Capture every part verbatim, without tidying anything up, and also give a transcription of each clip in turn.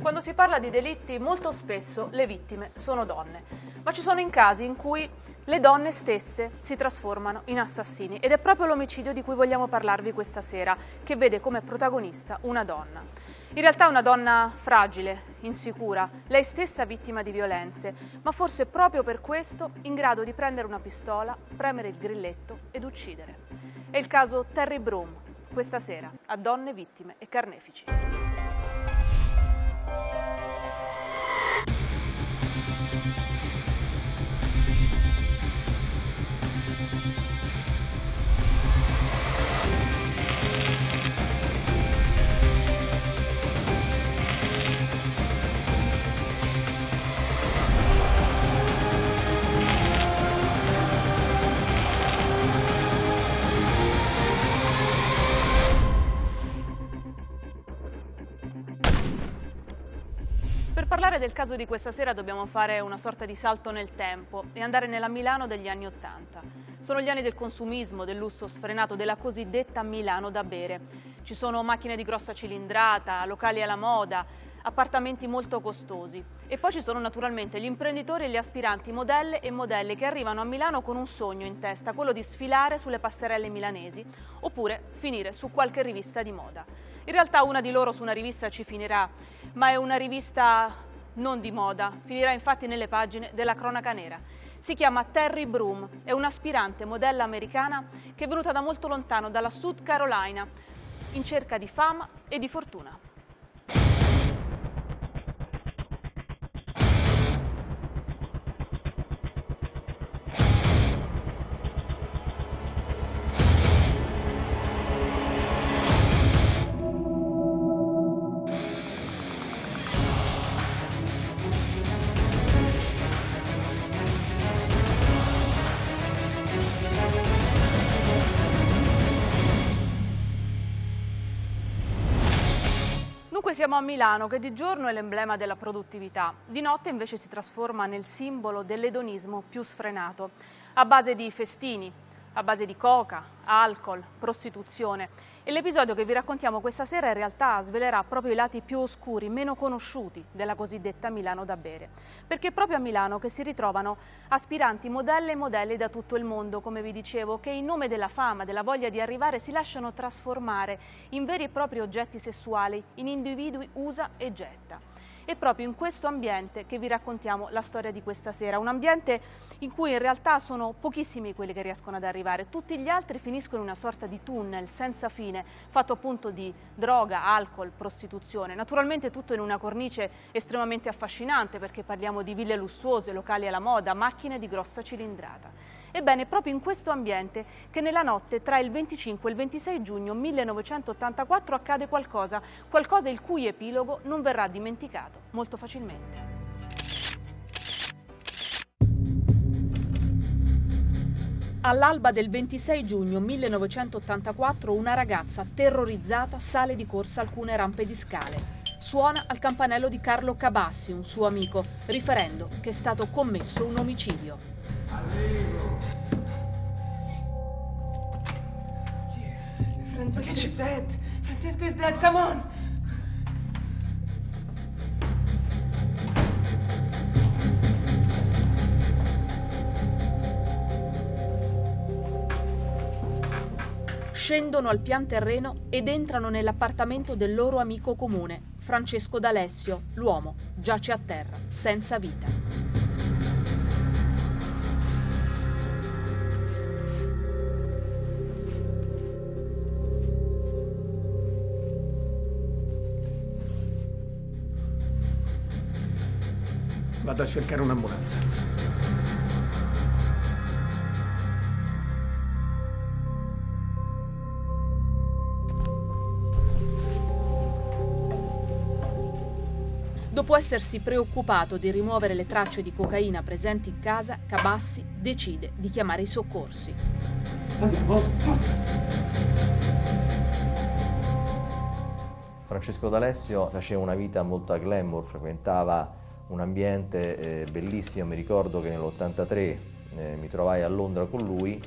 Quando si parla di delitti, molto spesso le vittime sono donne, ma ci sono in casi in cui le donne stesse si trasformano in assassini ed è proprio l'omicidio di cui vogliamo parlarvi questa sera, che vede come protagonista una donna. In realtà è una donna fragile, insicura, lei stessa vittima di violenze, ma forse proprio per questo in grado di prendere una pistola, premere il grilletto ed uccidere. È il caso Terry Broom, questa sera a Donne, Vittime e Carnefici. Per parlare del caso di questa sera dobbiamo fare una sorta di salto nel tempo e andare nella Milano degli anni Ottanta. Sono gli anni del consumismo, del lusso sfrenato, della cosiddetta Milano da bere. Ci sono macchine di grossa cilindrata, locali alla moda, appartamenti molto costosi. E poi ci sono naturalmente gli imprenditori e gli aspiranti modelle e modelli che arrivano a Milano con un sogno in testa, quello di sfilare sulle passerelle milanesi oppure finire su qualche rivista di moda. In realtà una di loro su una rivista ci finirà, ma è una rivista non di moda, finirà infatti nelle pagine della cronaca nera. Si chiama Terry Broom, è un'aspirante modella americana che è venuta da molto lontano, dalla South Carolina, in cerca di fama e di fortuna. Dunque siamo a Milano, che di giorno è l'emblema della produttività, di notte invece si trasforma nel simbolo dell'edonismo più sfrenato, a base di festini, a base di coca, alcol, prostituzione. E l'episodio che vi raccontiamo questa sera in realtà svelerà proprio i lati più oscuri, meno conosciuti della cosiddetta Milano da bere. Perché è proprio a Milano che si ritrovano aspiranti modelle e modelli da tutto il mondo, come vi dicevo, che in nome della fama, della voglia di arrivare, si lasciano trasformare in veri e propri oggetti sessuali, in individui usa e getta. È proprio in questo ambiente che vi raccontiamo la storia di questa sera, un ambiente in cui in realtà sono pochissimi quelli che riescono ad arrivare, tutti gli altri finiscono in una sorta di tunnel senza fine, fatto appunto di droga, alcol, prostituzione, naturalmente tutto in una cornice estremamente affascinante perché parliamo di ville lussuose, locali alla moda, macchine di grossa cilindrata. Ebbene, è proprio in questo ambiente che nella notte tra il venticinque e il ventisei giugno millenovecentottantaquattro accade qualcosa, qualcosa il cui epilogo non verrà dimenticato molto facilmente. All'alba del ventisei giugno millenovecentottantaquattro una ragazza terrorizzata sale di corsa alcune rampe di scale. Suona al campanello di Carlo Cabassi, un suo amico, riferendo che è stato commesso un omicidio. Arrivo. Francesco is dead. Francesco is dead. Come on. Scendono al pian terreno ed entrano nell'appartamento del loro amico comune, Francesco D'Alessio. L'uomo giace a terra, senza vita. Vado a cercare un'ambulanza. Dopo essersi preoccupato di rimuovere le tracce di cocaina presenti in casa, Cabassi decide di chiamare i soccorsi. Andiamo, forza! Francesco D'Alessio faceva una vita molto a glamour, frequentava un ambiente eh, bellissimo. Mi ricordo che nell'ottantatré eh, mi trovai a Londra con lui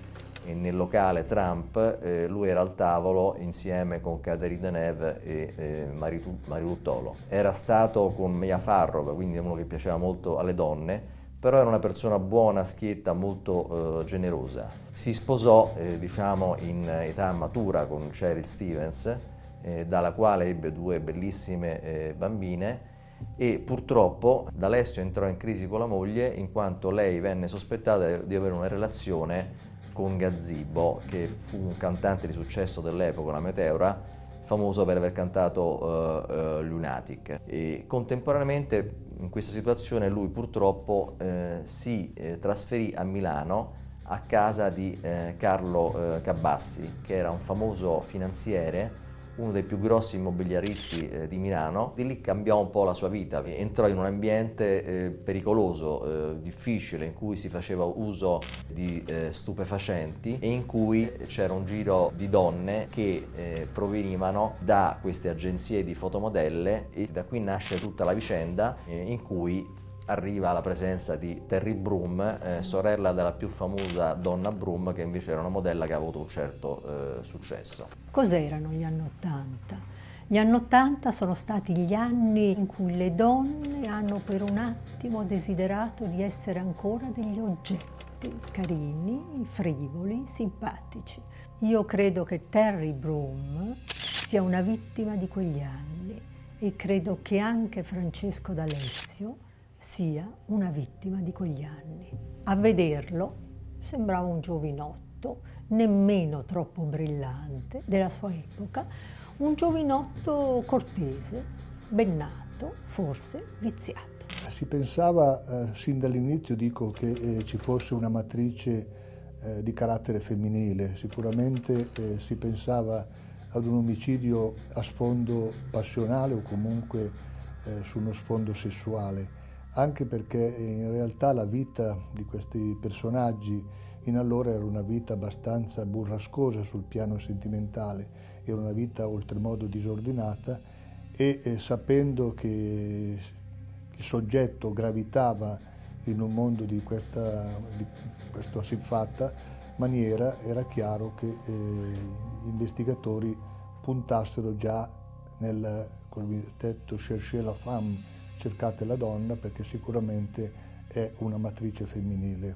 e nel locale Trump eh, lui era al tavolo insieme con Catherine Deneuve e eh, Marie Ruttolo. Era stato con Mia Farrow, quindi uno che piaceva molto alle donne, però era una persona buona, schietta, molto eh, generosa. Si sposò eh, diciamo in età matura con Cheryl Stevens, eh, dalla quale ebbe due bellissime eh, bambine, e purtroppo D'Alessio entrò in crisi con la moglie in quanto lei venne sospettata di avere una relazione con Gazzibo, che fu un cantante di successo dell'epoca, la Meteora, famoso per aver cantato uh, uh, Lunatic. E contemporaneamente in questa situazione lui purtroppo eh, si eh, trasferì a Milano a casa di eh, Carlo eh, Cabassi, che era un famoso finanziere, uno dei più grossi immobiliaristi eh, di Milano. Di lì cambiò un po' la sua vita, entrò in un ambiente eh, pericoloso, eh, difficile, in cui si faceva uso di eh, stupefacenti e in cui c'era un giro di donne che eh, provenivano da queste agenzie di fotomodelle, e da qui nasce tutta la vicenda eh, in cui arriva la presenza di Terry Broom, eh, sorella della più famosa Donna Broom, che invece era una modella che ha avuto un certo eh, successo. Cos'erano gli anni Ottanta? Gli anni Ottanta sono stati gli anni in cui le donne hanno per un attimo desiderato di essere ancora degli oggetti carini, frivoli, simpatici. Io credo che Terry Broom sia una vittima di quegli anni e credo che anche Francesco D'Alessio sia una vittima di quegli anni. A vederlo sembrava un giovinotto, nemmeno troppo brillante, della sua epoca, un giovinotto cortese, ben nato, forse viziato. Si pensava, eh, sin dall'inizio dico, che eh, ci fosse una matrice eh, di carattere femminile. Sicuramente eh, si pensava ad un omicidio a sfondo passionale o comunque eh, su uno sfondo sessuale, anche perché in realtà la vita di questi personaggi in allora era una vita abbastanza burrascosa sul piano sentimentale, era una vita oltremodo disordinata e eh, sapendo che il soggetto gravitava in un mondo di questa, di questa siffatta maniera, era chiaro che eh, gli investigatori puntassero già nel cosiddetto chercher la femme, cercate la donna, perché sicuramente è una matrice femminile.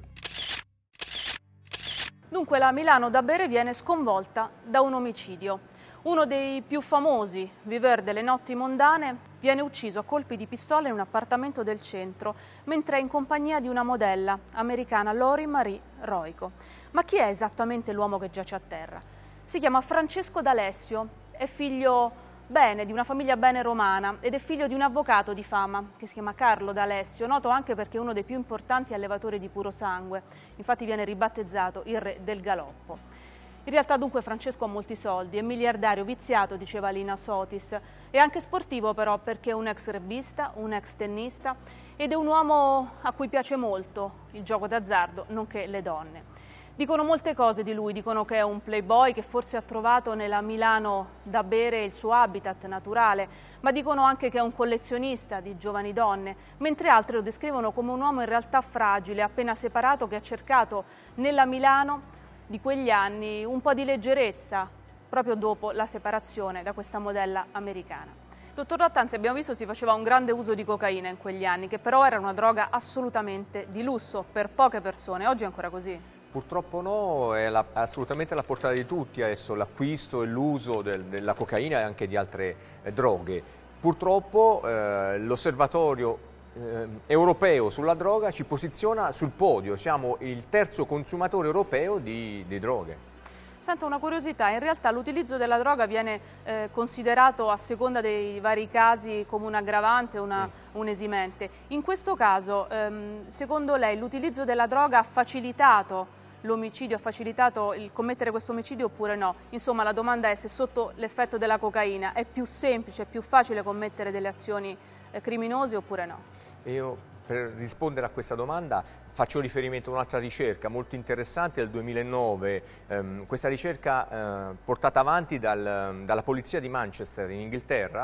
Dunque la Milano da bere viene sconvolta da un omicidio. Uno dei più famosi viveur delle notti mondane viene ucciso a colpi di pistola in un appartamento del centro, mentre è in compagnia di una modella americana, Lori Marie Roico. Ma chi è esattamente l'uomo che giace a terra? Si chiama Francesco D'Alessio, è figlio bene di una famiglia bene romana ed è figlio di un avvocato di fama che si chiama Carlo D'Alessio, noto anche perché è uno dei più importanti allevatori di puro sangue, infatti viene ribattezzato il re del galoppo. In realtà dunque Francesco ha molti soldi, è miliardario, viziato, diceva Lina Sotis, è anche sportivo però perché è un ex rebbista, un ex tennista ed è un uomo a cui piace molto il gioco d'azzardo, nonché le donne. Dicono molte cose di lui, dicono che è un playboy che forse ha trovato nella Milano da bere il suo habitat naturale, ma dicono anche che è un collezionista di giovani donne, mentre altri lo descrivono come un uomo in realtà fragile, appena separato, che ha cercato nella Milano di quegli anni un po' di leggerezza, proprio dopo la separazione da questa modella americana. Dottor Lattanzi, abbiamo visto si faceva un grande uso di cocaina in quegli anni, che però era una droga assolutamente di lusso per poche persone, oggi è ancora così? Purtroppo no, è la, assolutamente alla portata di tutti adesso l'acquisto e l'uso del, della cocaina e anche di altre eh, droghe. Purtroppo eh, l'osservatorio eh, europeo sulla droga ci posiziona sul podio, siamo il terzo consumatore europeo di, di droghe. Sento una curiosità, in realtà l'utilizzo della droga viene eh, considerato a seconda dei vari casi come un aggravante o una, mm. un esimente. In questo caso, ehm, secondo lei, l'utilizzo della droga ha facilitato l'omicidio, ha facilitato il commettere questo omicidio oppure no? Insomma, la domanda è se sotto l'effetto della cocaina è più semplice, è più facile commettere delle azioni eh, criminose oppure no? Io per rispondere a questa domanda faccio riferimento a un'altra ricerca molto interessante del duemilanove, ehm, questa ricerca eh, portata avanti dal, dalla polizia di Manchester in Inghilterra,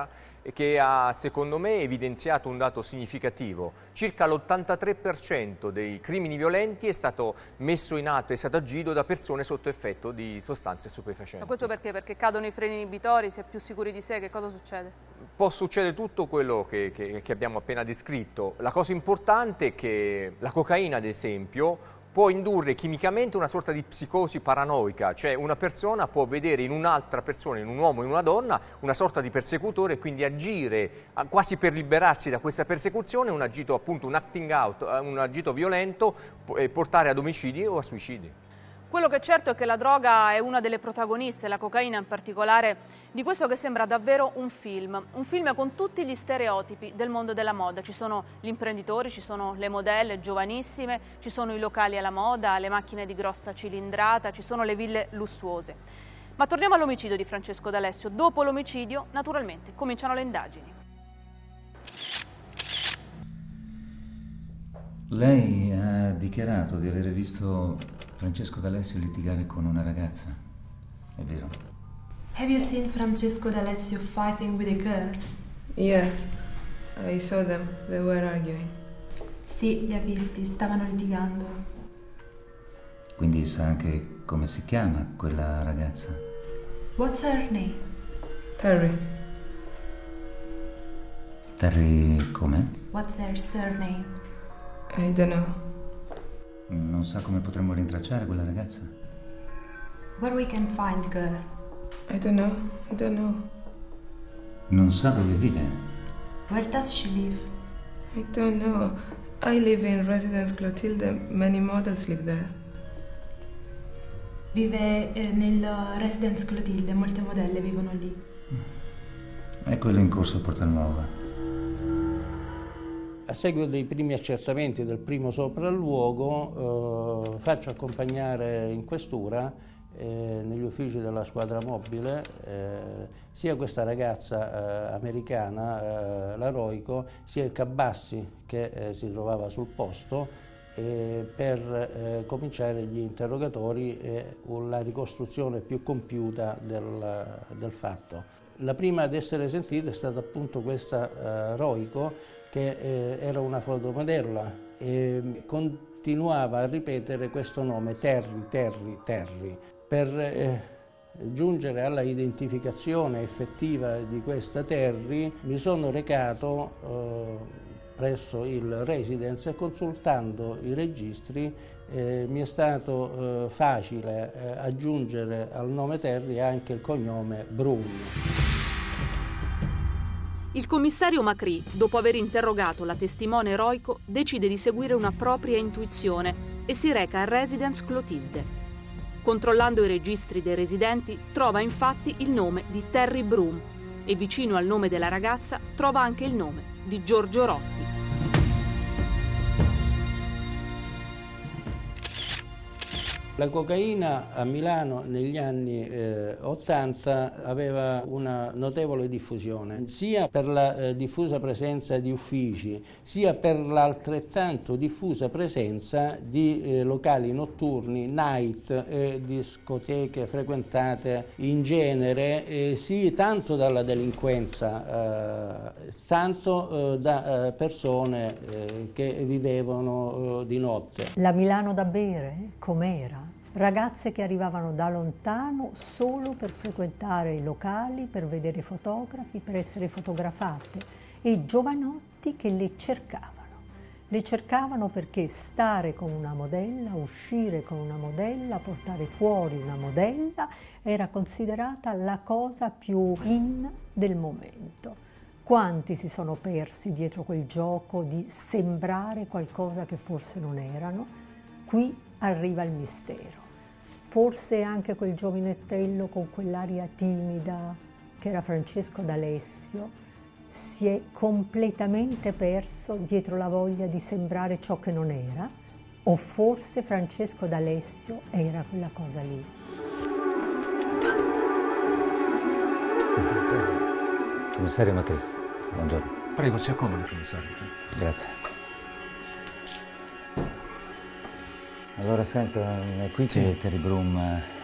che ha, secondo me, evidenziato un dato significativo. Circa l'ottantatré per cento dei crimini violenti è stato messo in atto, è stato agito da persone sotto effetto di sostanze stupefacenti. Ma questo perché? Perché cadono i freni inibitori, si è più sicuri di sé, che cosa succede? Può succedere tutto quello che, che, che abbiamo appena descritto. La cosa importante è che la cocaina, ad esempio, può indurre chimicamente una sorta di psicosi paranoica, cioè una persona può vedere in un'altra persona, in un uomo, in una donna, una sorta di persecutore e quindi agire quasi per liberarsi da questa persecuzione, un agito appunto, un acting out, un agito violento e portare ad omicidi o a suicidi. Quello che è certo è che la droga è una delle protagoniste, la cocaina in particolare, di questo che sembra davvero un film. Un film con tutti gli stereotipi del mondo della moda. Ci sono gli imprenditori, ci sono le modelle giovanissime, ci sono i locali alla moda, le macchine di grossa cilindrata, ci sono le ville lussuose. Ma torniamo all'omicidio di Francesco D'Alessio. Dopo l'omicidio, naturalmente, cominciano le indagini. Lei ha dichiarato di aver visto Francesco D'Alessio litigare con una ragazza, è vero? Have you seen Francesco D'Alessio fighting with a girl? Yes, I saw them. They were arguing. Sì, li ha visti, stavano litigando. Quindi sa anche come si chiama quella ragazza? What's her name? Terry. Terry come? What's her surname? I don't know. Non sa come potremmo rintracciare quella ragazza? Where we can find girl? I don't know. I don't know. Non sa dove vive? Where does she live? I don't know. I live in Residence Clotilde. Many models live there. Vive eh, nel Residence Clotilde, molte modelle vivono lì. È quello in corso a Portanuova. A seguito dei primi accertamenti del primo sopralluogo eh, faccio accompagnare in questura eh, negli uffici della squadra mobile eh, sia questa ragazza eh, americana, eh, la Roico, sia il Cabassi che eh, si trovava sul posto eh, per eh, cominciare gli interrogatori e la ricostruzione più compiuta del, del fatto. La prima ad essere sentita è stata appunto questa eh, Roico, che eh, era una fotomodella e continuava a ripetere questo nome, Terry, Terry, Terry. Per eh, giungere alla identificazione effettiva di questa Terry mi sono recato eh, presso il Residence e consultando i registri eh, mi è stato eh, facile eh, aggiungere al nome Terry anche il cognome Broom. Il commissario Macri, dopo aver interrogato la testimone eroico, decide di seguire una propria intuizione e si reca a Residence Clotilde. Controllando i registri dei residenti, trova infatti il nome di Terry Broom e vicino al nome della ragazza trova anche il nome di Giorgio Rotti. La cocaina a Milano negli anni eh, ottanta aveva una notevole diffusione, sia per la eh, diffusa presenza di uffici, sia per l'altrettanto diffusa presenza di eh, locali notturni, night e discoteche frequentate in genere, eh, sì tanto dalla delinquenza, eh, tanto eh, da eh, persone eh, che vivevano eh, di notte. La Milano da bere, com'era? Ragazze che arrivavano da lontano solo per frequentare i locali, per vedere i fotografi, per essere fotografate, e giovanotti che le cercavano. Le cercavano perché stare con una modella, uscire con una modella, portare fuori una modella era considerata la cosa più in del momento. Quanti si sono persi dietro quel gioco di sembrare qualcosa che forse non erano? Qui arriva il mistero. Forse anche quel giovinettello con quell'aria timida che era Francesco D'Alessio si è completamente perso dietro la voglia di sembrare ciò che non era, o forse Francesco D'Alessio era quella cosa lì. Commissario Macri, buongiorno. Prego, si accomodi, commissario. Grazie. Allora, senta, qui c'è Terry Broom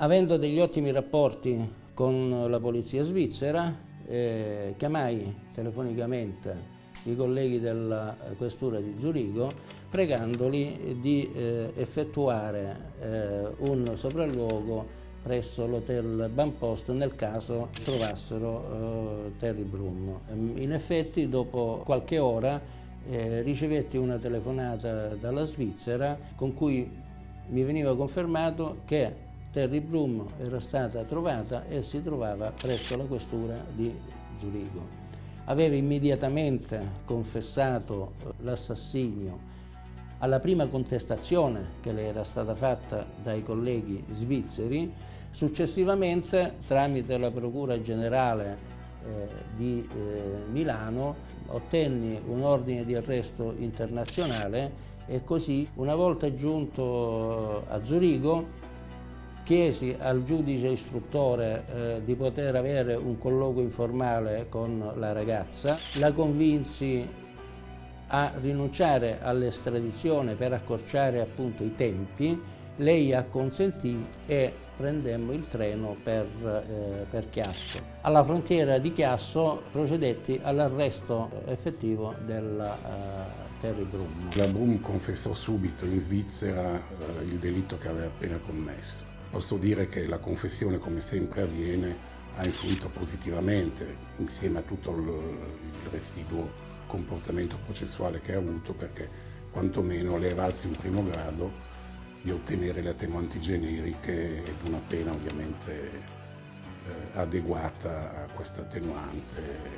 Avendo degli ottimi rapporti con la polizia svizzera, eh, chiamai telefonicamente i colleghi della questura di Zurigo pregandoli di eh, effettuare eh, un sopralluogo presso l'hotel Banpost nel caso trovassero eh, Terry Brum. In effetti, dopo qualche ora eh, ricevetti una telefonata dalla Svizzera con cui mi veniva confermato che Terry Brum era stata trovata e si trovava presso la questura di Zurigo. Aveva immediatamente confessato l'assassinio alla prima contestazione che le era stata fatta dai colleghi svizzeri. Successivamente, tramite la Procura Generale eh, di eh, Milano, ottenni un ordine di arresto internazionale e così, una volta giunto a Zurigo, chiesi al giudice istruttore eh, di poter avere un colloquio informale con la ragazza, la convinsi a rinunciare all'estradizione per accorciare appunto i tempi, lei acconsentì e prendemmo il treno per, eh, per Chiasso. Alla frontiera di Chiasso procedetti all'arresto effettivo della uh, Terry Brum. La Brum confessò subito in Svizzera uh, il delitto che aveva appena commesso. Posso dire che la confessione, come sempre avviene, ha influito positivamente insieme a tutto il residuo comportamento processuale che ha avuto, perché quantomeno le è valso in primo grado di ottenere le attenuanti generiche ed una pena ovviamente eh, adeguata a questa attenuante,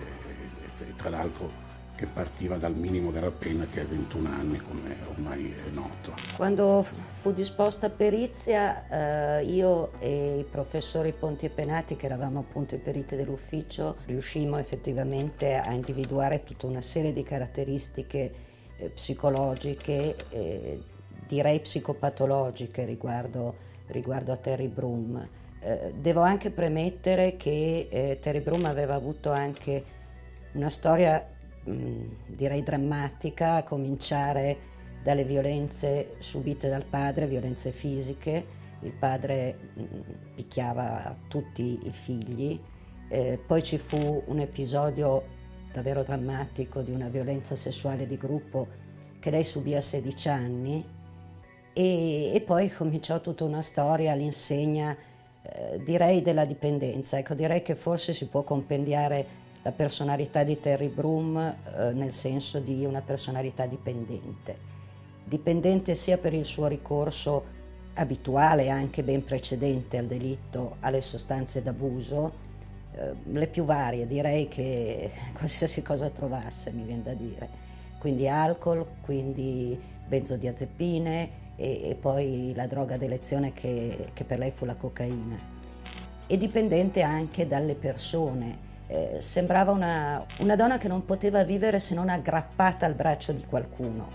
e tra l'altro che partiva dal minimo della pena, che è ventuno anni, come ormai è noto. Quando fu disposta perizia, eh, io e i professori Ponti e Penati, che eravamo appunto i periti dell'ufficio, riuscimmo effettivamente a individuare tutta una serie di caratteristiche eh, psicologiche, eh, direi psicopatologiche riguardo, riguardo a Terry Brum. Eh, devo anche premettere che eh, Terry Brum aveva avuto anche una storia direi drammatica, a cominciare dalle violenze subite dal padre, violenze fisiche. Il padre picchiava tutti i figli, eh, poi ci fu un episodio davvero drammatico di una violenza sessuale di gruppo che lei subì a sedici anni e, e poi cominciò tutta una storia all'insegna eh, direi della dipendenza. Ecco, direi che forse si può compendiare la personalità di Terry Brum eh, nel senso di una personalità dipendente. Dipendente sia per il suo ricorso abituale, anche ben precedente al delitto, alle sostanze d'abuso, eh, le più varie, direi che qualsiasi cosa trovasse, mi viene da dire. Quindi alcol, quindi benzodiazepine e, e poi la droga d'elezione che, che per lei fu la cocaina. E dipendente anche dalle persone. Eh, sembrava una, una donna che non poteva vivere se non aggrappata al braccio di qualcuno.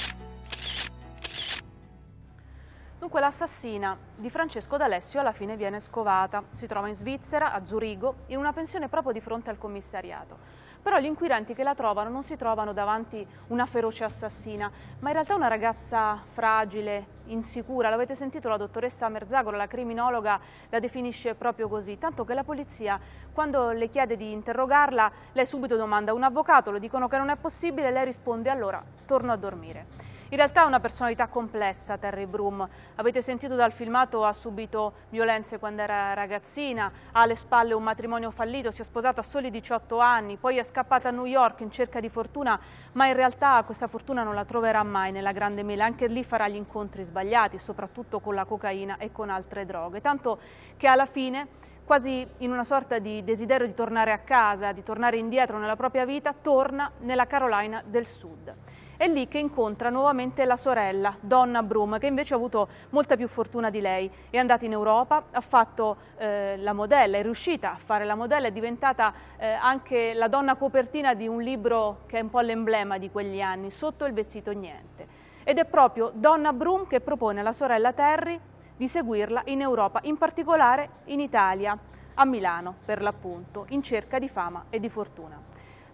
Dunque l'assassina di Francesco D'Alessio alla fine viene scovata. Si trova in Svizzera, a Zurigo, in una pensione proprio di fronte al commissariato. Però gli inquirenti che la trovano non si trovano davanti una feroce assassina, ma in realtà una ragazza fragile, insicura. L'avete sentito, la dottoressa Merzagora, la criminologa, la definisce proprio così, tanto che la polizia, quando le chiede di interrogarla, lei subito domanda un avvocato, le dicono che non è possibile, lei risponde allora torno a dormire. In realtà è una personalità complessa Terry Brum. Avete sentito dal filmato, ha subito violenze quando era ragazzina, ha alle spalle un matrimonio fallito, si è sposata a soli diciotto anni, poi è scappata a New York in cerca di fortuna, ma in realtà questa fortuna non la troverà mai nella grande mela, anche lì farà gli incontri sbagliati, soprattutto con la cocaina e con altre droghe, tanto che alla fine, quasi in una sorta di desiderio di tornare a casa, di tornare indietro nella propria vita, torna nella Carolina del Sud. È lì che incontra nuovamente la sorella, Donna Brum, che invece ha avuto molta più fortuna di lei. È andata in Europa, ha fatto eh, la modella, è riuscita a fare la modella, è diventata eh, anche la donna copertina di un libro che è un po' l'emblema di quegli anni, Sotto il vestito niente. Ed è proprio Donna Brum che propone alla sorella Terry di seguirla in Europa, in particolare in Italia, a Milano per l'appunto, in cerca di fama e di fortuna.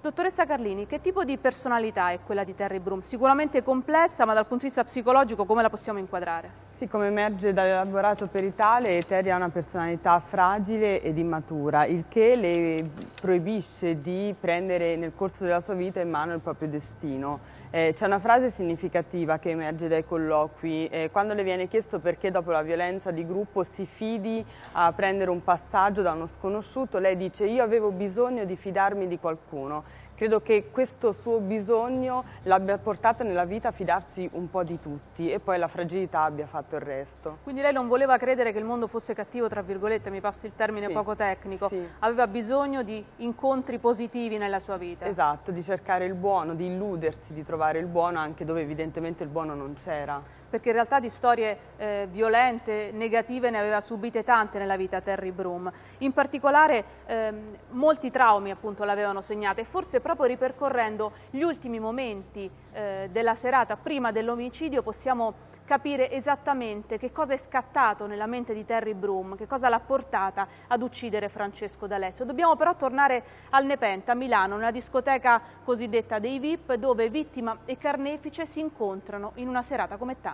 Dottoressa Carlini, che tipo di personalità è quella di Terry Broom? Sicuramente complessa, ma dal punto di vista psicologico come la possiamo inquadrare? Sì, come emerge dall'elaborato peritale, Terry ha una personalità fragile ed immatura, il che le proibisce di prendere nel corso della sua vita in mano il proprio destino. Eh, c'è una frase significativa che emerge dai colloqui, eh, quando le viene chiesto perché dopo la violenza di gruppo si fidi a prendere un passaggio da uno sconosciuto, lei dice: io avevo bisogno di fidarmi di qualcuno. Credo che questo suo bisogno l'abbia portata nella vita a fidarsi un po' di tutti e poi la fragilità abbia fatto il resto. Quindi lei non voleva credere che il mondo fosse cattivo, tra virgolette, mi passi il termine Sì, poco tecnico, sì. Aveva bisogno di incontri positivi nella sua vita. Esatto, di cercare il buono, di illudersi di trovare il buono anche dove evidentemente il buono non c'era. Perché in realtà di storie eh, violente, negative ne aveva subite tante nella vita Terry Broom. In particolare ehm, molti traumi appunto l'avevano segnata e forse proprio ripercorrendo gli ultimi momenti eh, della serata prima dell'omicidio possiamo capire esattamente che cosa è scattato nella mente di Terry Broom, che cosa l'ha portata ad uccidere Francesco D'Alessio. Dobbiamo però tornare al Nepenta, a Milano, nella discoteca cosiddetta dei V I P, dove vittima e carnefice si incontrano in una serata come tante.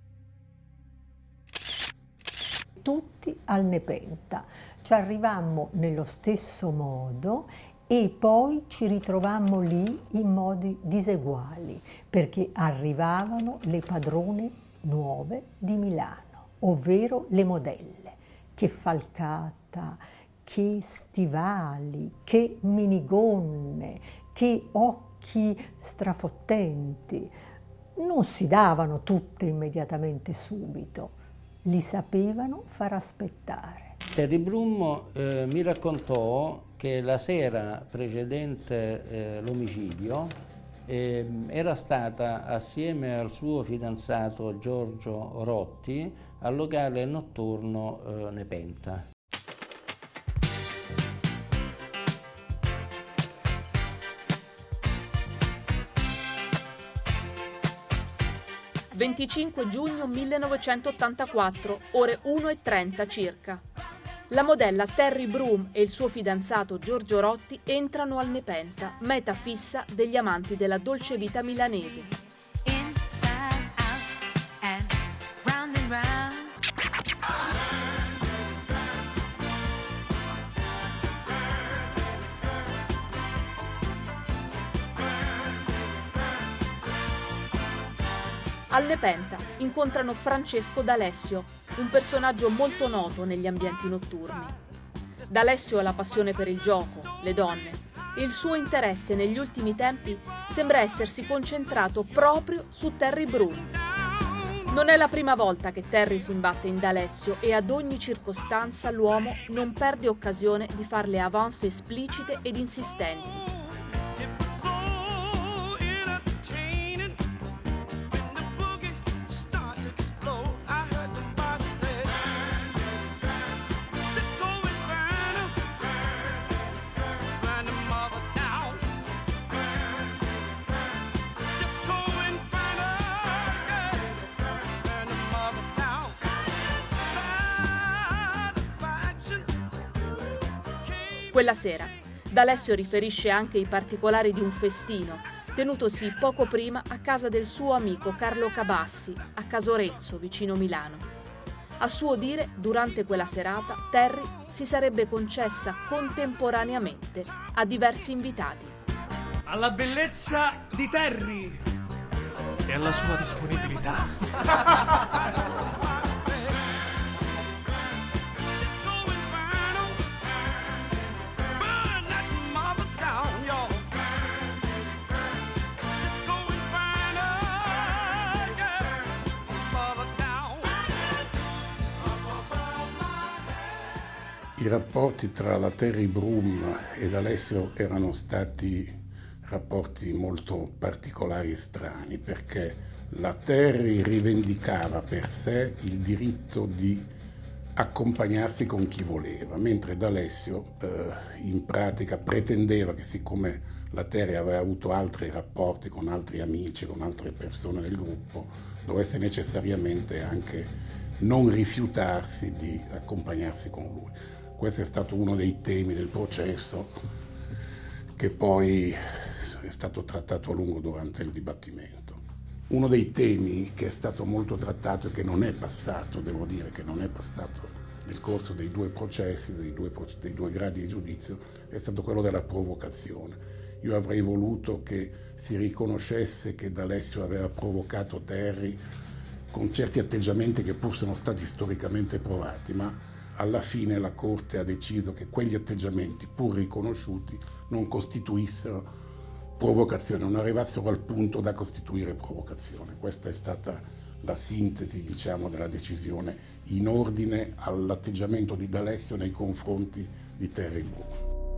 Tutti al Nepenta, ci arrivammo nello stesso modo e poi ci ritrovammo lì in modi diseguali, perché arrivavano le padrone nuove di Milano, ovvero le modelle. Che falcata, che stivali, che minigonne, che occhi strafottenti. Non si davano tutte immediatamente subito, li sapevano far aspettare. Terry Broom eh, mi raccontò che la sera precedente eh, l'omicidio eh, era stata assieme al suo fidanzato Giorgio Rotti al locale notturno eh, Nepenta. venticinque giugno millenovecentottantaquattro, ore uno e trenta circa. La modella Terry Broom e il suo fidanzato Giorgio Rotti entrano al Nepenta, meta fissa degli amanti della dolce vita milanese. Al Nepenta incontrano Francesco D'Alessio, un personaggio molto noto negli ambienti notturni. D'Alessio ha la passione per il gioco, le donne, e il suo interesse negli ultimi tempi sembra essersi concentrato proprio su Terry Broom. Non è la prima volta che Terry si imbatte in D'Alessio e ad ogni circostanza l'uomo non perde occasione di farle avance esplicite ed insistenti. Quella sera, D'Alessio riferisce anche i particolari di un festino, tenutosi poco prima a casa del suo amico Carlo Cabassi, a Casorezzo, vicino Milano. A suo dire, durante quella serata, Terry si sarebbe concessa contemporaneamente a diversi invitati. Alla bellezza di Terry e alla sua disponibilità. I rapporti tra la Terry Broom ed Alessio erano stati rapporti molto particolari e strani, perché la Terry rivendicava per sé il diritto di accompagnarsi con chi voleva, mentre D'Alessio eh, in pratica pretendeva che, siccome la Terry aveva avuto altri rapporti con altri amici, con altre persone del gruppo, dovesse necessariamente anche non rifiutarsi di accompagnarsi con lui. Questo è stato uno dei temi del processo che poi è stato trattato a lungo durante il dibattimento. Uno dei temi che è stato molto trattato e che non è passato, devo dire che non è passato nel corso dei due processi, dei due, dei due gradi di giudizio, è stato quello della provocazione. Io avrei voluto che si riconoscesse che D'Alessio aveva provocato Terry con certi atteggiamenti che pur sono stati storicamente provati, ma alla fine la Corte ha deciso che quegli atteggiamenti, pur riconosciuti, non costituissero provocazione, non arrivassero al punto da costituire provocazione. Questa è stata la sintesi, diciamo, della decisione in ordine all'atteggiamento di D'Alessio nei confronti di Terry Broom.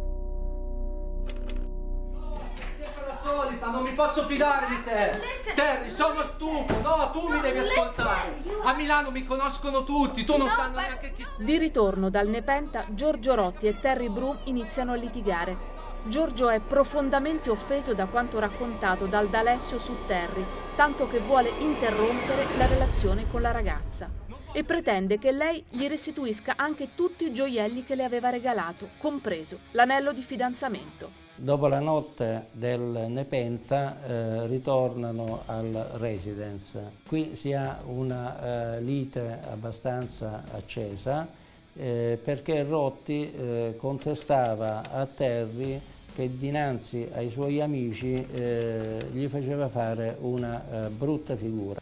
Non mi posso fidare di te. Terry, sono stufo. No, tu mi devi ascoltare. A Milano mi conoscono tutti, tu non sanno neanche chi sei. Di ritorno dal Nepenta, Giorgio Rotti e Terry Broom iniziano a litigare. Giorgio è profondamente offeso da quanto raccontato dal D'Alessio su Terry, tanto che vuole interrompere la relazione con la ragazza e pretende che lei gli restituisca anche tutti i gioielli che le aveva regalato, compreso l'anello di fidanzamento. Dopo la notte del Nepenta eh, ritornano al residence. Qui si ha una eh, lite abbastanza accesa eh, perché Rotti eh, contestava a Terry che dinanzi ai suoi amici eh, gli faceva fare una eh, brutta figura.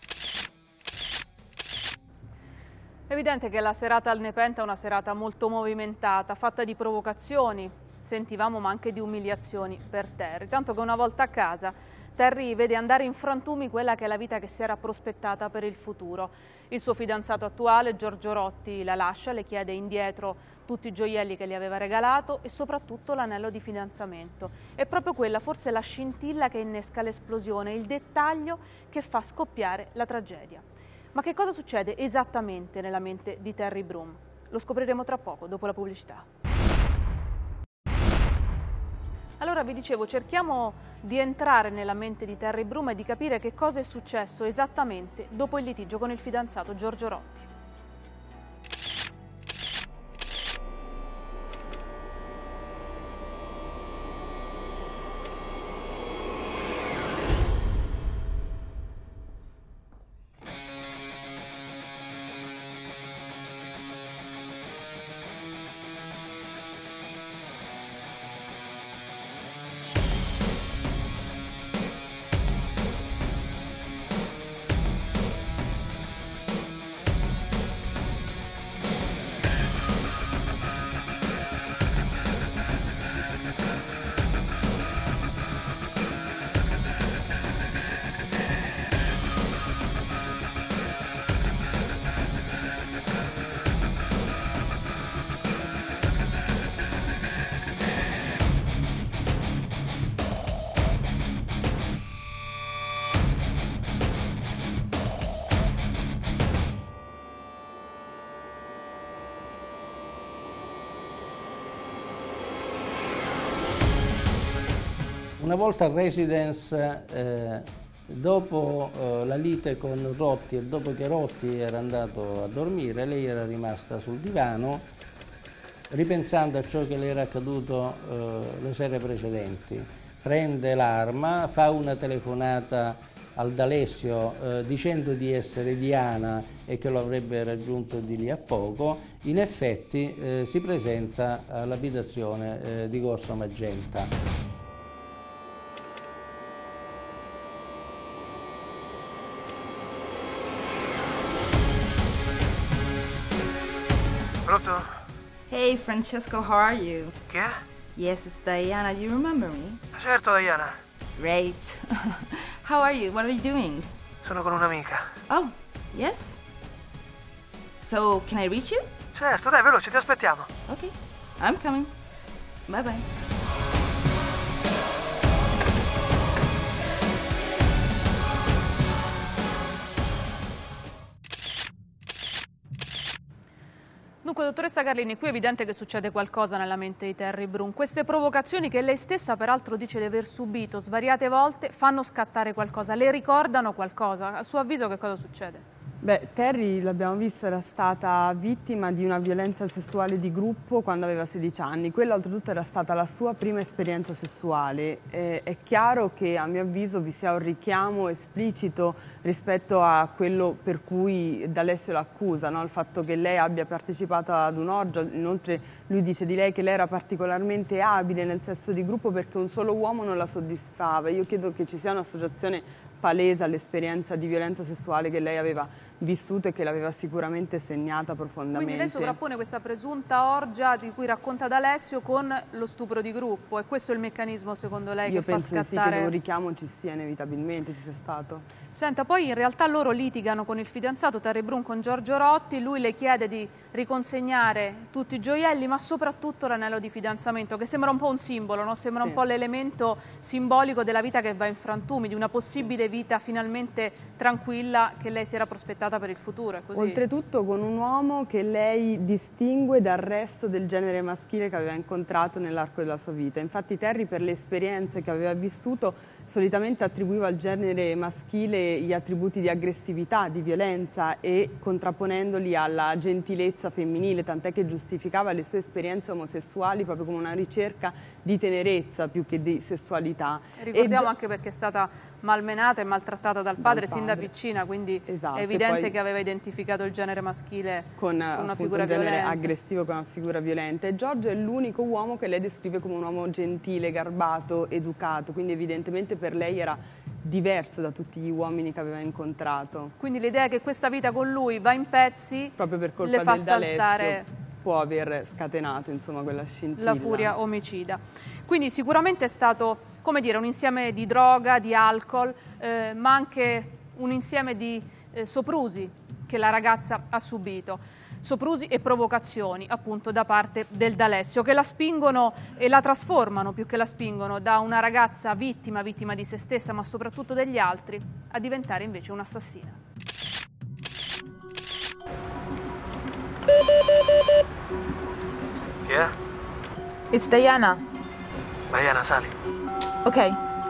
È evidente che la serata al Nepenta è una serata molto movimentata, fatta di provocazioni, sentivamo, ma anche di umiliazioni per Terry, tanto che una volta a casa Terry vede andare in frantumi quella che è la vita che si era prospettata per il futuro. Il suo fidanzato attuale, Giorgio Rotti, la lascia, le chiede indietro tutti i gioielli che gli aveva regalato e soprattutto l'anello di fidanzamento. È proprio quella forse la scintilla che innesca l'esplosione, il dettaglio che fa scoppiare la tragedia. Ma che cosa succede esattamente nella mente di Terry Broom? Lo scopriremo tra poco, dopo la pubblicità. Allora vi dicevo, cerchiamo di entrare nella mente di Terry Broom e di capire che cosa è successo esattamente dopo il litigio con il fidanzato Giorgio Rotti. Una volta al residence, eh, dopo eh, la lite con Rotti e dopo che Rotti era andato a dormire, lei era rimasta sul divano ripensando a ciò che le era accaduto eh, le sere precedenti. Prende l'arma, fa una telefonata al D'Alessio eh, dicendo di essere Diana e che lo avrebbe raggiunto di lì a poco. In effetti eh, si presenta all'abitazione eh, di Corso Magenta. Pronto? Hey, Francesco, how are you? Chi è? Yes, it's Diana. Do you remember me? Certo, Diana. Great. How are you? What are you doing? Sono con un'amica. Oh, yes? So, can I reach you? Certo, dai, veloce, ti aspettiamo. Okay, I'm coming. Bye bye. Dunque, dottoressa Carlini, qui è evidente che succede qualcosa nella mente di Terry Broom. Queste provocazioni che lei stessa peraltro dice di aver subito svariate volte fanno scattare qualcosa, le ricordano qualcosa. A suo avviso che cosa succede? Beh, Terry, l'abbiamo visto, era stata vittima di una violenza sessuale di gruppo quando aveva sedici anni. Quella oltretutto era stata la sua prima esperienza sessuale. Eh, è chiaro che a mio avviso vi sia un richiamo esplicito rispetto a quello per cui D'Alessio l'accusa, no? Il fatto che lei abbia partecipato ad un'orgia. Inoltre lui dice di lei che lei era particolarmente abile nel sesso di gruppo perché un solo uomo non la soddisfava. Io chiedo che ci sia un'associazione palese all'esperienza di violenza sessuale che lei aveva vissuto e che l'aveva sicuramente segnata profondamente. Quindi lei sovrappone questa presunta orgia di cui racconta D'Alessio con lo stupro di gruppo, e questo è il meccanismo secondo lei Io che fa penso scattare... Sì, che un richiamo ci sia inevitabilmente, ci sia stato. Senta, poi in realtà loro litigano con il fidanzato Terry Brun, con Giorgio Rotti, lui le chiede di riconsegnare tutti i gioielli, ma soprattutto l'anello di fidanzamento, che sembra un po' un simbolo, no? Sembra Sì. un po' l'elemento simbolico della vita che va in frantumi, di una possibile vita finalmente tranquilla che lei si era prospettata per il futuro. È così? Oltretutto con un uomo che lei distingue dal resto del genere maschile che aveva incontrato nell'arco della sua vita. Infatti Terry, per le esperienze che aveva vissuto, solitamente attribuiva al genere maschile gli attributi di aggressività, di violenza, e contrapponendoli alla gentilezza femminile, tant'è che giustificava le sue esperienze omosessuali proprio come una ricerca di tenerezza più che di sessualità. E ricordiamo e anche perché è stata malmenata e maltrattata dal padre, sin da piccina, quindi esatto, è evidente poi, che aveva identificato il genere maschile con, con una figura un genere violenta. aggressivo, con una figura violenta. E Giorgio è l'unico uomo che lei descrive come un uomo gentile, garbato, educato, quindi evidentemente per lei era diverso da tutti gli uomini che aveva incontrato. Quindi l'idea che questa vita con lui va in pezzi proprio per colpa le fa del D'Alessio saltare può aver scatenato, insomma, quella scintilla. La furia omicida. Quindi sicuramente è stato, come dire, un insieme di droga, di alcol, eh, ma anche un insieme di eh, soprusi che la ragazza ha subito. Soprusi e provocazioni, appunto, da parte del D'Alessio, che la spingono e la trasformano, più che la spingono, da una ragazza vittima, vittima di se stessa, ma soprattutto degli altri, a diventare invece un'assassina. Chi è? It's Diana. Diana, sali. Ok.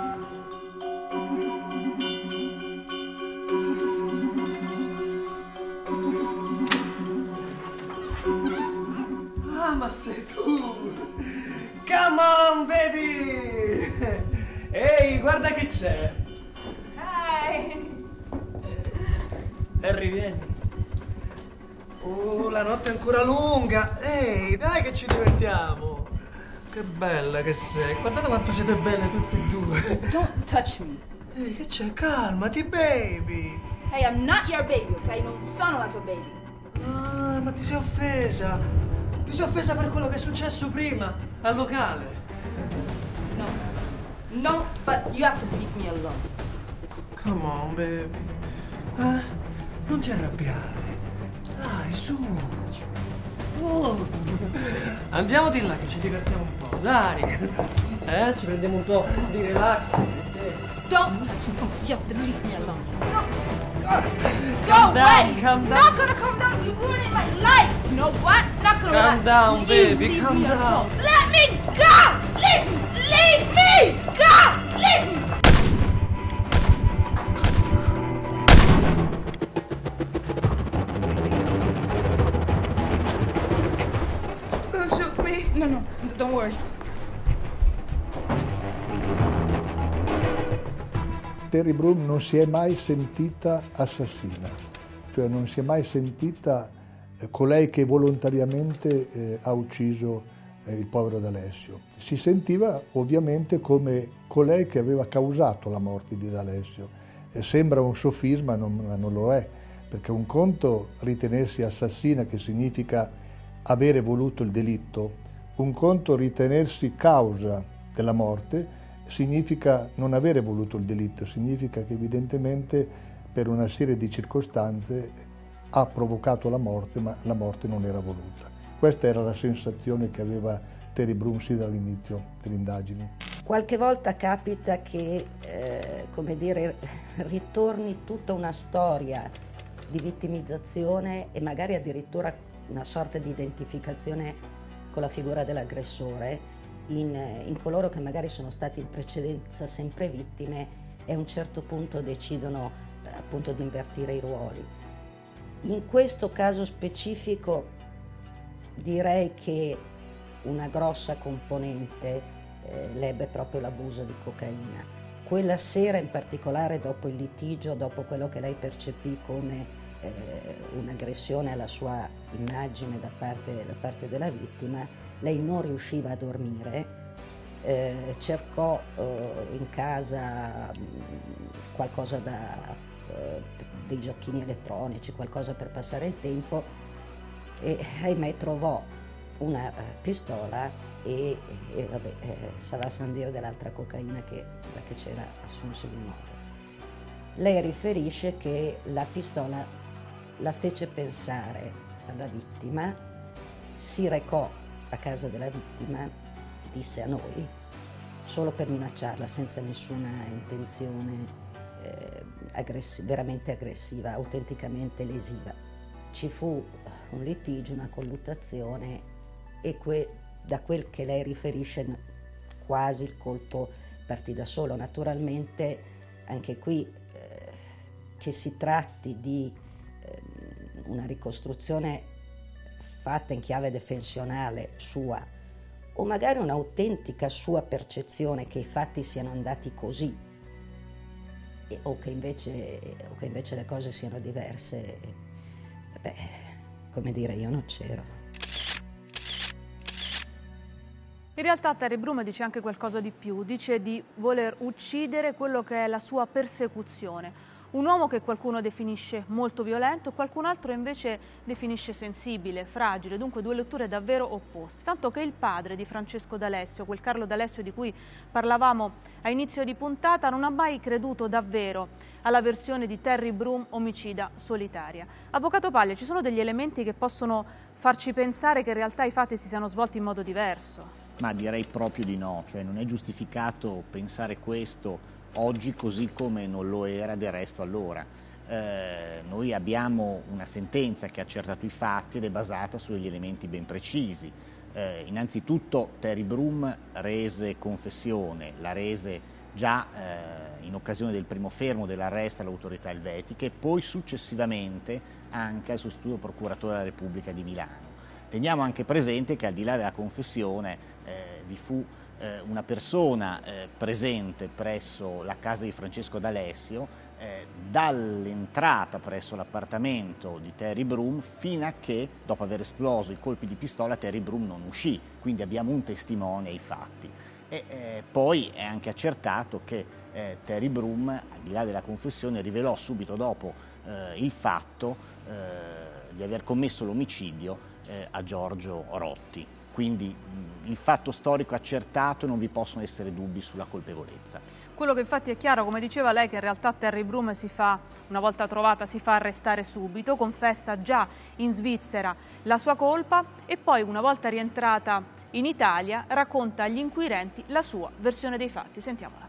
Ah, ma sei tu! Come on, baby! Ehi, guarda che c'è! Hi! Harry, vieni. Oh, la notte è ancora lunga! Ehi, dai che ci divertiamo! Che bella che sei! Guardate quanto siete belle tutte e due! Don't touch me! Ehi, che c'è? Calmati, baby! Hey, I'm not your baby, ok? Non sono la tua baby! Ah, ma ti sei offesa! Ti sei offesa per quello che è successo prima, al locale! No. No, but you have to leave me alone. Come on, baby. Eh? Non ti arrabbiare. Dai, su. Oh. Andiamo di là che ci divertiamo un po', dai. Eh, ci prendiamo un po' di relax. Don't touch me. You have to leave me alone. No. God. Go Calm away. down, calm down. Not gonna calm down. You ruined my life. You know what? Not gonna Calm last. down, you baby, leave calm me down. alone. Let me go. Leave me. Leave me. Go. Leave me. Don't shoot me. No, no. Don't worry. Terry Brun non si è mai sentita assassina, cioè non si è mai sentita eh, colei che volontariamente eh, ha ucciso eh, il povero D'Alessio. Si sentiva ovviamente come colei che aveva causato la morte di D'Alessio. Eh, sembra un sofisma, non, ma non lo è, perché un conto ritenersi assassina, che significa avere voluto il delitto, un conto ritenersi causa della morte, significa non avere voluto il delitto, significa che evidentemente per una serie di circostanze ha provocato la morte, ma la morte non era voluta. Questa era la sensazione che aveva Terry Brun sin dall'inizio delle indagini. Qualche volta capita che, eh, come dire, ritorni tutta una storia di vittimizzazione e magari addirittura una sorta di identificazione con la figura dell'aggressore in, in coloro che magari sono stati in precedenza sempre vittime e a un certo punto decidono eh, appunto di invertire i ruoli. In questo caso specifico direi che una grossa componente eh, l'ebbe proprio l'abuso di cocaina. Quella sera in particolare, dopo il litigio, dopo quello che lei percepì come eh, un'aggressione alla sua immagine da parte, da parte della vittima, lei non riusciva a dormire. Eh, cercò eh, in casa mh, qualcosa da, eh, dei giochini elettronici, qualcosa per passare il tempo e ahimè trovò una uh, pistola e, e vabbè, eh, sarà san dire dell'altra cocaina che, che c'era assunse di nuovo. Lei riferisce che la pistola la fece pensare alla vittima, si recò a casa della vittima, disse a noi, solo per minacciarla, senza nessuna intenzione eh, aggressi- veramente aggressiva, autenticamente lesiva. Ci fu un litigio, una colluttazione e que- da quel che lei riferisce quasi il colpo partì da solo. Naturalmente anche qui eh, che si tratti di eh, una ricostruzione fatta in chiave defensionale sua o magari un'autentica sua percezione che i fatti siano andati così e, o, che invece, o che invece le cose siano diverse, beh, come dire, io non c'ero. In realtà Terry Broom dice anche qualcosa di più, dice di voler uccidere quello che è la sua persecuzione. Un uomo che qualcuno definisce molto violento, qualcun altro invece definisce sensibile, fragile, dunque due letture davvero opposte. Tanto che il padre di Francesco D'Alessio, quel Carlo D'Alessio di cui parlavamo a inizio di puntata, non ha mai creduto davvero alla versione di Terry Broom omicida solitaria. Avvocato Paglia, ci sono degli elementi che possono farci pensare che in realtà i fatti si siano svolti in modo diverso? Ma direi proprio di no, cioè non è giustificato pensare questo oggi così come non lo era del resto allora. Eh, noi abbiamo una sentenza che ha accertato i fatti ed è basata su degli elementi ben precisi. Eh, innanzitutto Terry Broom rese confessione, la rese già eh, in occasione del primo fermo dell'arresto alle autorità elvetiche e poi successivamente anche al sostituto procuratore della Repubblica di Milano. Teniamo anche presente che al di là della confessione eh, vi fu eh, una persona eh, presente presso la casa di Francesco D'Alessio eh, dall'entrata presso l'appartamento di Terry Broom fino a che, dopo aver esploso i colpi di pistola, Terry Broom non uscì, quindi abbiamo un testimone ai fatti. E eh, poi è anche accertato che eh, Terry Broom, al di là della confessione, rivelò subito dopo eh, il fatto eh, di aver commesso l'omicidio eh, a Giorgio Rotti. Quindi mh, il fatto storico è accertato e non vi possono essere dubbi sulla colpevolezza. Quello che infatti è chiaro, come diceva lei, che in realtà Terry Broom si fa, una volta trovata, si fa arrestare subito, confessa già in Svizzera la sua colpa e poi, una volta rientrata in Italia, racconta agli inquirenti la sua versione dei fatti. Sentiamola.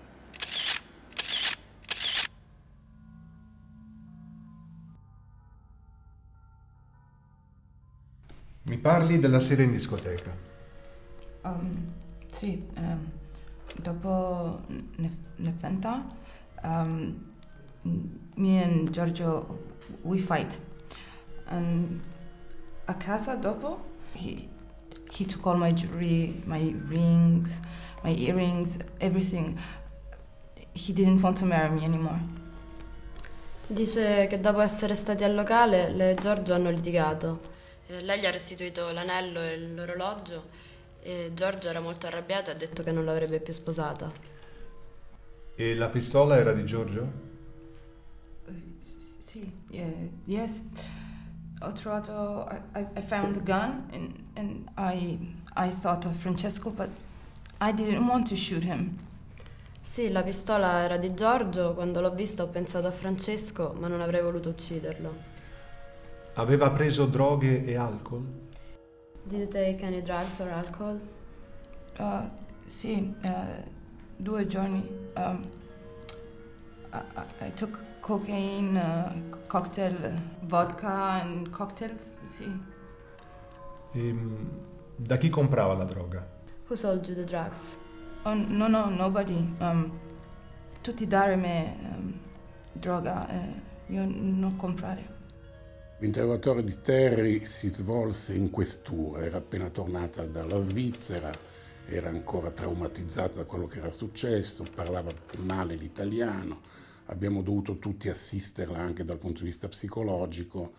Mi parli della sera in discoteca? Um, sì, um, dopo Nefenta, um, me and Giorgio, we fight. And a casa dopo, he, he took all my jewelry, my rings, my earrings, everything. He didn't want to marry me anymore. Dice che dopo essere stati al locale, lei e Giorgio hanno litigato. Eh, lei gli ha restituito l'anello e l'orologio e Giorgio era molto arrabbiato e ha detto che non l'avrebbe più sposata. E la pistola era di Giorgio? Uh, sì, yeah, yes. Ho trovato, I, I found the gun and, and I, I thought of Francesco, but I didn't want to shoot him. Sì, la pistola era di Giorgio, quando l'ho vista ho pensato a Francesco, ma non avrei voluto ucciderlo. Aveva preso droghe e alcol? Did you take any drugs or alcohol? Uh, sì, uh, due giorni. Um, I, I took cocaine, uh, cocktail, vodka and cocktails, sì. E, da chi comprava la droga? Who sold you the drugs? Oh, no, no, nobody. Um, tutti dare me um, droga, eh, io non comprare. L'interrogatorio di Terry si svolse in questura, era appena tornata dalla Svizzera, era ancora traumatizzata da quello che era successo, parlava male l'italiano, abbiamo dovuto tutti assisterla anche dal punto di vista psicologico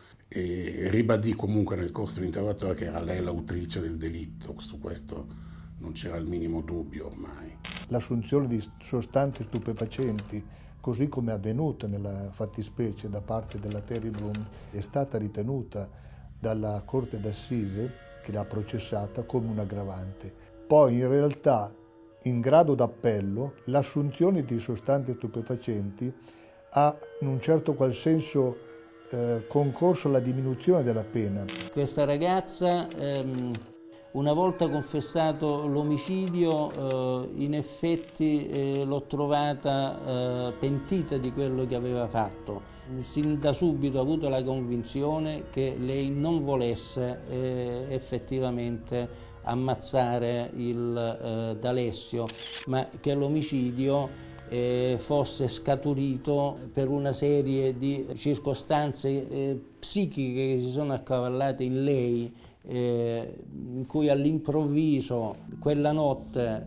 e ribadì comunque nel corso dell'interrogatorio che era lei l'autrice del delitto, su questo non c'era il minimo dubbio ormai. L'assunzione di sostanze stupefacenti, così come è avvenuto nella fattispecie da parte della Terry Broom, è stata ritenuta dalla Corte d'Assise, che l'ha processata, come un aggravante. Poi in realtà, in grado d'appello, l'assunzione di sostanze stupefacenti ha in un certo qual senso eh, concorso alla diminuzione della pena. Questa ragazza, ehm, una volta confessato l'omicidio, eh, in effetti eh, l'ho trovata eh, pentita di quello che aveva fatto. Sin da subito ho avuto la convinzione che lei non volesse eh, effettivamente ammazzare il eh, D'Alessio, ma che l'omicidio eh, fosse scaturito per una serie di circostanze eh, psichiche che si sono accavallate in lei, eh, in cui all'improvviso quella notte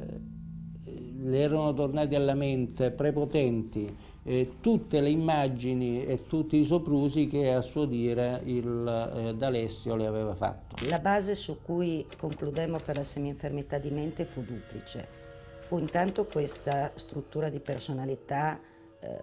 eh, le erano tornati alla mente prepotenti eh, tutte le immagini e tutti i soprusi che a suo dire il eh, D'Alessio le aveva fatto. La base su cui concludemmo per la semi-infermità di mente fu duplice. Fu intanto questa struttura di personalità eh,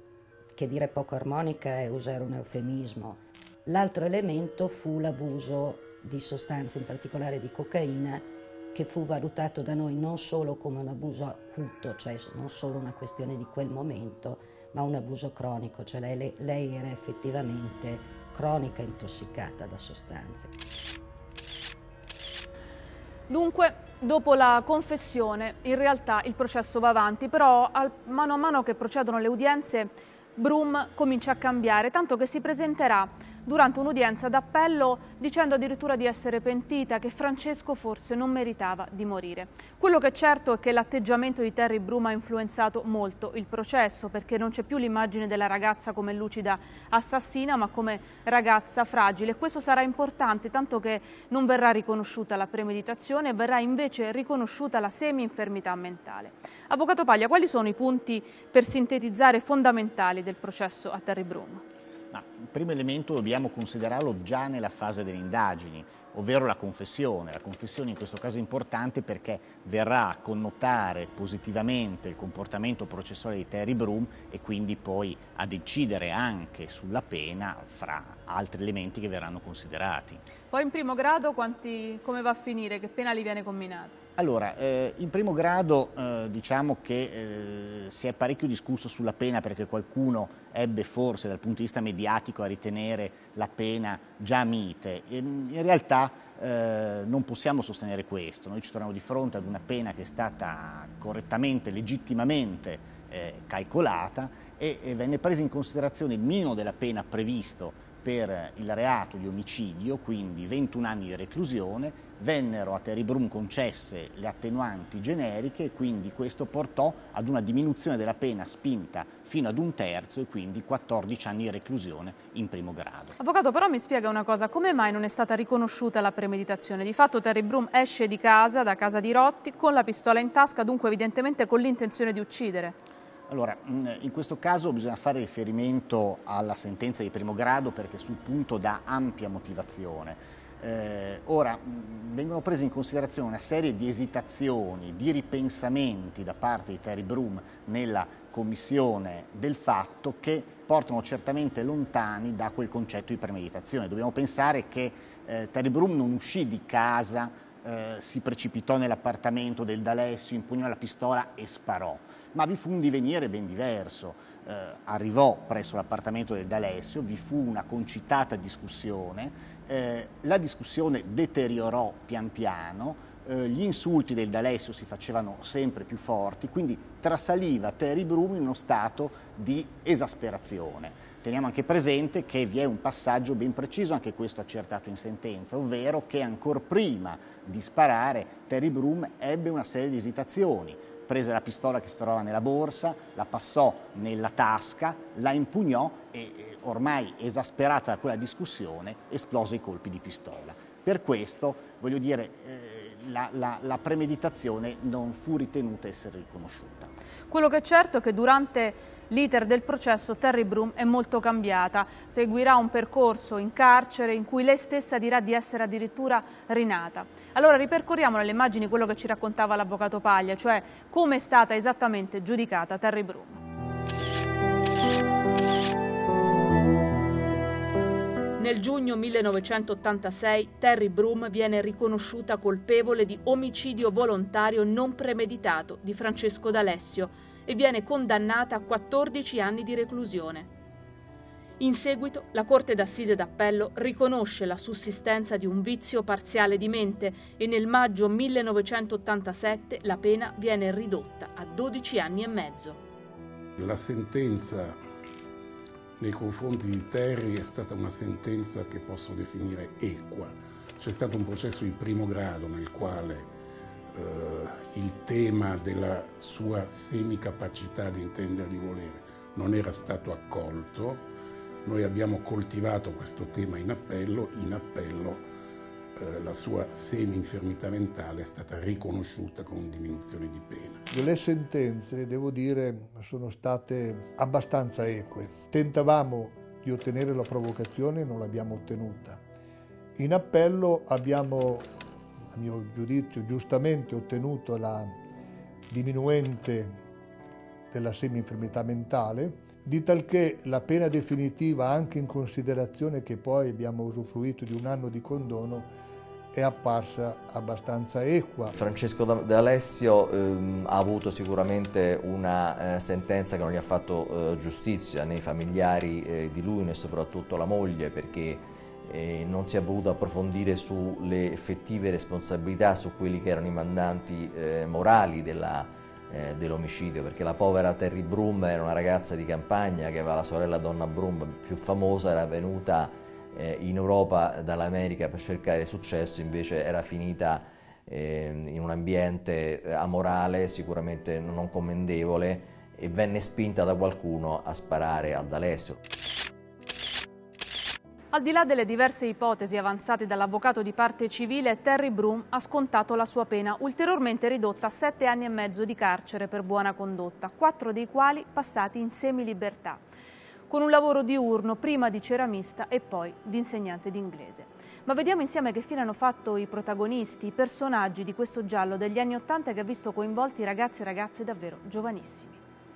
che dire poco armonica è usare un eufemismo. L'altro elemento fu l'abuso di sostanze, in particolare di cocaina, che fu valutato da noi non solo come un abuso acuto, cioè non solo una questione di quel momento, ma un abuso cronico, cioè lei, lei era effettivamente cronica intossicata da sostanze. Dunque, dopo la confessione, in realtà il processo va avanti, però al, mano a mano che procedono le udienze, Broom comincia a cambiare, tanto che si presenterà durante un'udienza d'appello dicendo addirittura di essere pentita, che Francesco forse non meritava di morire. Quello che è certo è che l'atteggiamento di Terry Broom ha influenzato molto il processo, perché non c'è più l'immagine della ragazza come lucida assassina, ma come ragazza fragile. Questo sarà importante, tanto che non verrà riconosciuta la premeditazione, verrà invece riconosciuta la semi-infermità mentale. Avvocato Paglia, quali sono i punti per sintetizzare fondamentali del processo a Terry Broom? Ma il primo elemento dobbiamo considerarlo già nella fase delle indagini, ovvero la confessione. La confessione in questo caso è importante perché verrà a connotare positivamente il comportamento processuale di Terry Broom e quindi poi a decidere anche sulla pena fra altri elementi che verranno considerati. Poi in primo grado quanti, come va a finire? Che pena gli viene comminata? Allora, eh, in primo grado eh, diciamo che eh, si è parecchio discusso sulla pena perché qualcuno ebbe forse dal punto di vista mediatico a ritenere la pena già mite. In, in realtà eh, non possiamo sostenere questo, noi ci troviamo di fronte ad una pena che è stata correttamente, legittimamente eh, calcolata e, e venne presa in considerazione il minimo della pena previsto per il reato di omicidio, quindi ventuno anni di reclusione. Vennero a Terry Broom concesse le attenuanti generiche e quindi questo portò ad una diminuzione della pena spinta fino ad un terzo e quindi quattordici anni di reclusione in primo grado. Avvocato, però mi spiega una cosa, come mai non è stata riconosciuta la premeditazione? Di fatto Terry Broom esce di casa, da casa di Rotti, con la pistola in tasca, dunque evidentemente con l'intenzione di uccidere. Allora, in questo caso bisogna fare riferimento alla sentenza di primo grado perché sul punto dà ampia motivazione. Eh, ora, vengono prese in considerazione una serie di esitazioni, di ripensamenti da parte di Terry Broom nella commissione del fatto che portano certamente lontani da quel concetto di premeditazione. Dobbiamo pensare che eh, Terry Broom non uscì di casa, eh, si precipitò nell'appartamento del D'Alessio, impugnò la pistola e sparò. Ma vi fu un divenire ben diverso. Eh, arrivò presso l'appartamento del D'Alessio, vi fu una concitata discussione, eh, la discussione deteriorò pian piano, eh, gli insulti del D'Alessio si facevano sempre più forti, quindi trasaliva Terry Broom in uno stato di esasperazione. Teniamo anche presente che vi è un passaggio ben preciso, anche questo accertato in sentenza, ovvero che ancor prima di sparare Terry Broom ebbe una serie di esitazioni. prese la pistola che si trovava nella borsa, la passò nella tasca, la impugnò e ormai esasperata da quella discussione esplose i colpi di pistola. Per questo, voglio dire, eh, la, la, la premeditazione non fu ritenuta essere riconosciuta. Quello che è certo è che durante l'iter del processo Terry Broom è molto cambiata, seguirà un percorso in carcere in cui lei stessa dirà di essere addirittura rinata. Allora ripercorriamo nelle immagini quello che ci raccontava l'avvocato Paglia, cioè come è stata esattamente giudicata Terry Broom. Nel giugno millenovecentottantasei Terry Broom viene riconosciuta colpevole di omicidio volontario non premeditato di Francesco D'Alessio e viene condannata a quattordici anni di reclusione. In seguito la Corte d'Assise d'Appello riconosce la sussistenza di un vizio parziale di mente e nel maggio millenovecentottantasette la pena viene ridotta a dodici anni e mezzo. La sentenza nei confronti di Terry è stata una sentenza che posso definire equa. C'è stato un processo di primo grado nel quale eh, il tema della sua semicapacità di intendere e di volere non era stato accolto. Noi abbiamo coltivato questo tema in appello, in appello eh, la sua semi-infermità mentale è stata riconosciuta con diminuzione di pena. Le sentenze, devo dire, sono state abbastanza eque. Tentavamo di ottenere la provocazione e non l'abbiamo ottenuta. In appello abbiamo, a mio giudizio, giustamente ottenuto la diminuente della semi-infermità mentale, di talché la pena definitiva, anche in considerazione che poi abbiamo usufruito di un anno di condono, è apparsa abbastanza equa. Francesco D'Alessio ehm, ha avuto sicuramente una eh, sentenza che non gli ha fatto eh, giustizia nei familiari eh, di lui e soprattutto la moglie, perché eh, non si è voluto approfondire sulle effettive responsabilità, su quelli che erano i mandanti eh, morali della Eh, dell'omicidio, perché la povera Terry Broom era una ragazza di campagna che aveva la sorella Donna Broom più famosa, era venuta eh, in Europa dall'America per cercare successo, invece era finita eh, in un ambiente amorale, sicuramente non commendevole, e venne spinta da qualcuno a sparare a D'Alessio. Al di là delle diverse ipotesi avanzate dall'avvocato di parte civile, Terry Broom ha scontato la sua pena, ulteriormente ridotta a sette anni e mezzo di carcere per buona condotta, quattro dei quali passati in semilibertà, con un lavoro diurno prima di ceramista e poi di insegnante di inglese. Ma vediamo insieme che fine hanno fatto i protagonisti, i personaggi di questo giallo degli anni Ottanta che ha visto coinvolti ragazzi e ragazze davvero giovanissimi.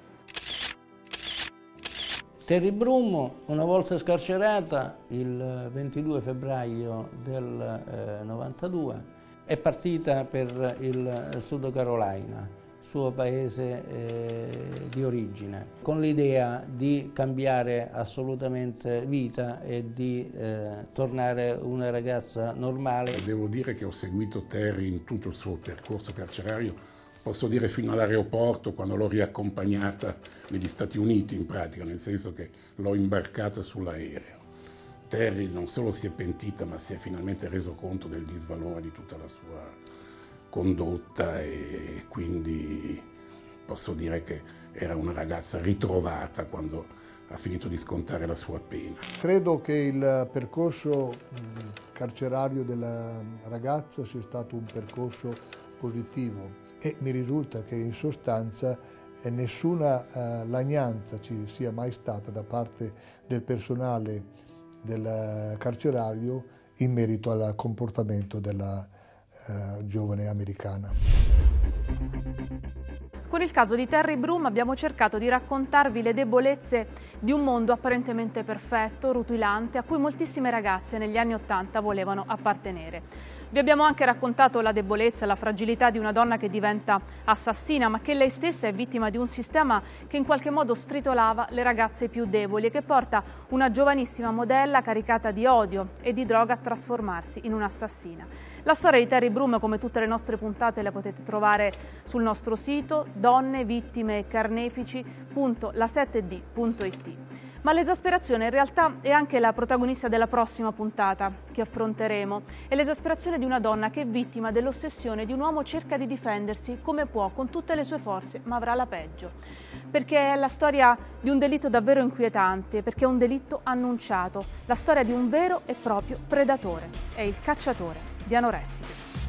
Terry Broom, una volta scarcerata il ventidue febbraio del eh, novantadue, è partita per il Sud Carolina, suo paese eh, di origine, con l'idea di cambiare assolutamente vita e di eh, tornare una ragazza normale. Devo dire che ho seguito Terry in tutto il suo percorso carcerario, posso dire fino all'aeroporto, quando l'ho riaccompagnata negli Stati Uniti in pratica, nel senso che l'ho imbarcata sull'aereo. Terry non solo si è pentita, ma si è finalmente reso conto del disvalore di tutta la sua condotta e quindi posso dire che era una ragazza ritrovata quando ha finito di scontare la sua pena. Credo che il percorso carcerario della ragazza sia stato un percorso positivo. E mi risulta che in sostanza eh, nessuna eh, lagnanza ci sia mai stata da parte del personale del carcerario in merito al comportamento della eh, giovane americana. Con il caso di Terry Broom abbiamo cercato di raccontarvi le debolezze di un mondo apparentemente perfetto, rutilante, a cui moltissime ragazze negli anni Ottanta volevano appartenere. Vi abbiamo anche raccontato la debolezza e la fragilità di una donna che diventa assassina, ma che lei stessa è vittima di un sistema che in qualche modo stritolava le ragazze più deboli e che porta una giovanissima modella caricata di odio e di droga a trasformarsi in un'assassina. La storia di Terry Broom, come tutte le nostre puntate, la potete trovare sul nostro sito donne, vittime e carnefici punto la sette d punto it. Ma l'esasperazione in realtà è anche la protagonista della prossima puntata che affronteremo. È l'esasperazione di una donna che è vittima dell'ossessione di un uomo, cerca di difendersi come può, con tutte le sue forze, ma avrà la peggio. Perché è la storia di un delitto davvero inquietante, perché è un delitto annunciato, la storia di un vero e proprio predatore. È il cacciatore di anoressiche.